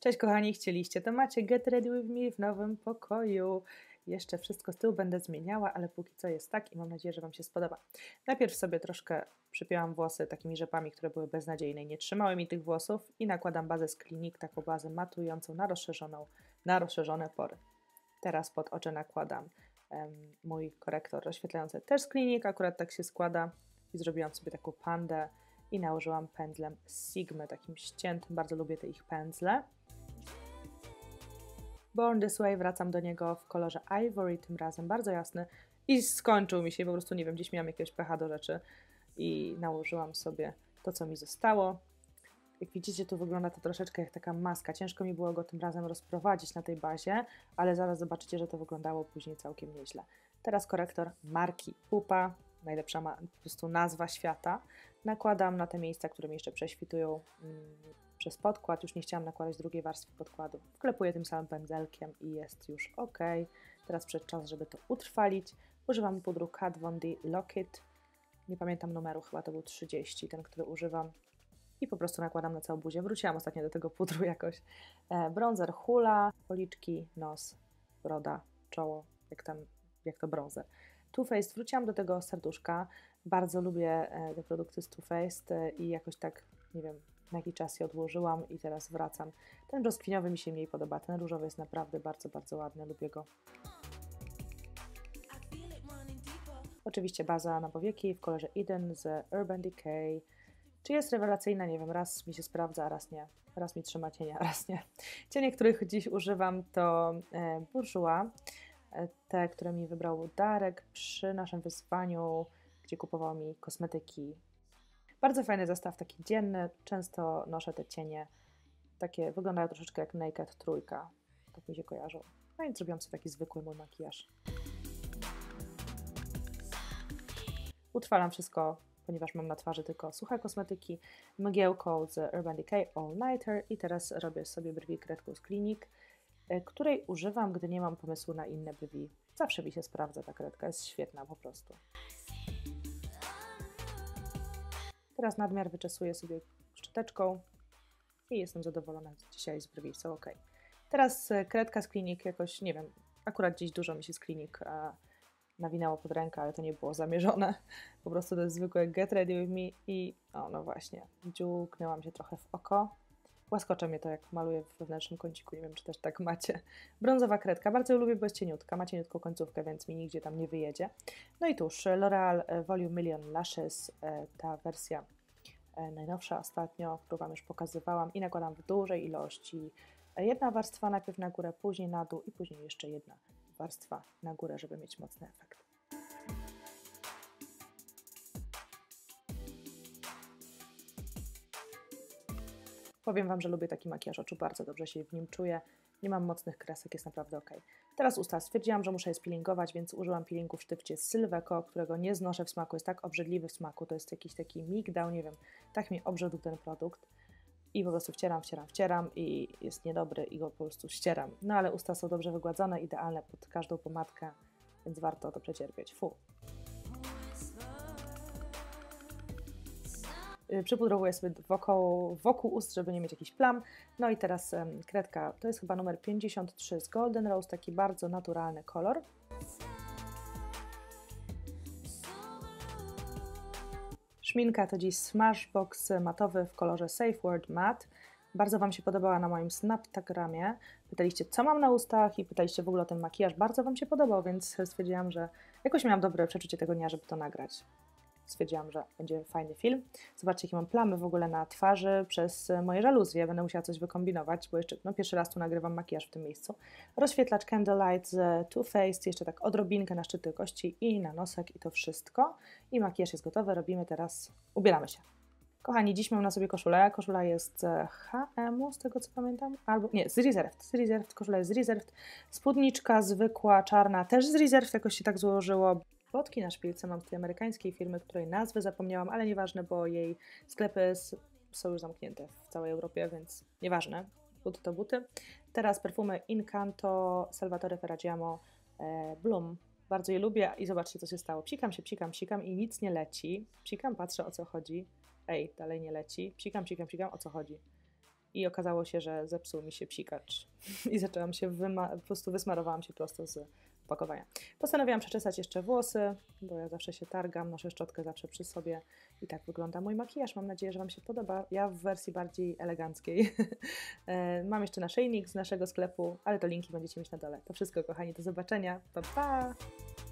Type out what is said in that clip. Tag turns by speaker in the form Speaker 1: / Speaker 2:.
Speaker 1: Cześć kochani, chcieliście, to macie Get Ready With Me w nowym pokoju. Jeszcze wszystko z tyłu będę zmieniała, ale póki co jest tak i mam nadzieję, że Wam się spodoba. Najpierw sobie troszkę przypięłam włosy takimi rzepami, które były beznadziejne i nie trzymały mi tych włosów i nakładam bazę z Clinique, taką bazę matującą na rozszerzone pory. Teraz pod oczy nakładam mój korektor rozświetlający też z Clinique, akurat tak się składa i zrobiłam sobie taką pandę i nałożyłam pędzlem z Sigmy, takim ściętym, bardzo lubię te ich pędzle. Born This Way, wracam do niego w kolorze Ivory, tym razem bardzo jasny i skończył mi się, po prostu nie wiem, gdzieś miałam jakiegoś pecha do rzeczy i nałożyłam sobie to, co mi zostało. Jak widzicie, tu wygląda to troszeczkę jak taka maska, ciężko mi było go tym razem rozprowadzić na tej bazie, ale zaraz zobaczycie, że to wyglądało później całkiem nieźle. Teraz korektor marki Pupa, najlepsza po prostu nazwa świata. Nakładam na te miejsca, które mi jeszcze prześwitują przez podkład. Już nie chciałam nakładać drugiej warstwy podkładu. Wklepuję tym samym pędzelkiem i jest już ok. Teraz przyszedł czas, żeby to utrwalić. Używam pudru Kat Von D Lock-It. Nie pamiętam numeru, chyba to był 30, ten, który używam. I po prostu nakładam na całą buzię. Wróciłam ostatnio do tego pudru jakoś. Bronzer Hula, policzki, nos, broda, czoło, jak to bronzer. Too Faced, wróciłam do tego serduszka. Bardzo lubię te produkty z Too Faced i jakoś tak, nie wiem, na jaki czas je odłożyłam i teraz wracam. Ten brzoskwiniowy mi się mniej podoba, ten różowy jest naprawdę bardzo, bardzo ładny, lubię go. Oczywiście baza na powieki w kolorze Eden z Urban Decay. Czy jest rewelacyjna? Nie wiem, raz mi się sprawdza, a raz nie. Raz mi trzyma cienia, a raz nie. Cienie, których dziś używam, to Bourjois. Te, które mi wybrał Darek przy naszym wyzwaniu, gdzie kupował mi kosmetyki. Bardzo fajny zestaw, taki dzienny. Często noszę te cienie. Takie wyglądają troszeczkę jak Naked trójka. Tak mi się kojarzą. No i zrobiłam sobie taki zwykły mój makijaż. Utrwalam wszystko, ponieważ mam na twarzy tylko suche kosmetyki, mgiełką z Urban Decay All Nighter i teraz robię sobie brwi kredką z Clinique, której używam, gdy nie mam pomysłu na inne brwi. Zawsze mi się sprawdza ta kredka, jest świetna po prostu. Teraz nadmiar wyczesuję sobie szczoteczką i jestem zadowolona dzisiaj z brwi, są ok. Teraz kredka z Clinique jakoś, nie wiem, akurat dziś dużo mi się z Clinique nawinęło pod rękę, ale to nie było zamierzone. Po prostu to jest zwykłe Get Ready With Me i no właśnie, dziółknęłam się trochę w oko. Łaskocze mnie to, jak maluję w wewnętrznym kąciku, nie wiem, czy też tak macie. Brązowa kredka, bardzo ją lubię, bo jest cieniutka, ma cieniutką końcówkę, więc mi nigdzie tam nie wyjedzie. No i tuż L'Oreal Volume Million Lashes, ta wersja najnowsza ostatnio, którą Wam już pokazywałam i nakładam w dużej ilości. Jedna warstwa najpierw na górę, później na dół i później jeszcze jedna warstwa na górę, żeby mieć mocny efekt. Powiem Wam, że lubię taki makijaż oczu, bardzo dobrze się w nim czuję. Nie mam mocnych kresek, jest naprawdę ok. Teraz usta. Stwierdziłam, że muszę je speelingować, więc użyłam peelingu w sztywcie z Sylveco, którego nie znoszę w smaku. Jest tak obrzydliwy w smaku, to jest jakiś taki migdał, nie wiem, tak mi obrzydł ten produkt. I po prostu wcieram i jest niedobry i go po prostu ścieram. No ale usta są dobrze wygładzone, idealne pod każdą pomadkę, więc warto to przecierpieć. Fu. Przypudrowuję sobie wokół ust, żeby nie mieć jakichś plam. No i teraz kredka, to jest chyba numer 53 z Golden Rose, taki bardzo naturalny kolor. Szminka to dziś Smashbox matowy w kolorze Safe Word Matte. Bardzo Wam się podobała na moim Snaptagramie. Pytaliście, co mam na ustach i pytaliście w ogóle o ten makijaż. Bardzo Wam się podobał, więc stwierdziłam, że jakoś miałam dobre przeczucie tego dnia, żeby to nagrać. Stwierdziłam, że będzie fajny film. Zobaczcie, jakie mam plamy w ogóle na twarzy przez moje żaluzje. Będę musiała coś wykombinować, bo jeszcze pierwszy raz tu nagrywam makijaż w tym miejscu. Rozświetlacz Candlelight z Too Faced, jeszcze tak odrobinkę na szczyty kości i na nosek i to wszystko. I makijaż jest gotowy, robimy teraz, ubieramy się. Kochani, dziś mam na sobie koszulę. Koszula jest z H&M, z tego co pamiętam. Albo nie, z Reserved. Koszula jest z Reserved. Spódniczka zwykła, czarna, też z Reserved, jakoś się tak złożyło. Botki na szpilce mam z tej amerykańskiej firmy, której nazwy zapomniałam, ale nieważne, bo jej sklepy są już zamknięte w całej Europie, więc nieważne. Buty to buty. Teraz perfumy Incanto, Salvatore Ferragamo, Bloom. Bardzo je lubię i zobaczcie, co się stało. Psikam i nic nie leci. Psikam, patrzę, o co chodzi. Ej, dalej nie leci. Psikam, o co chodzi. i okazało się, że zepsuł mi się psikacz i zaczęłam się, po prostu wysmarowałam się prosto z opakowania. Postanowiłam przeczesać jeszcze włosy, bo ja zawsze się targam, noszę szczotkę zawsze przy sobie i tak wygląda mój makijaż. Mam nadzieję, że Wam się podoba. Ja w wersji bardziej eleganckiej. Mam jeszcze naszyjnik z naszego sklepu, ale to linki będziecie mieć na dole. To wszystko, kochani, do zobaczenia. Pa, pa!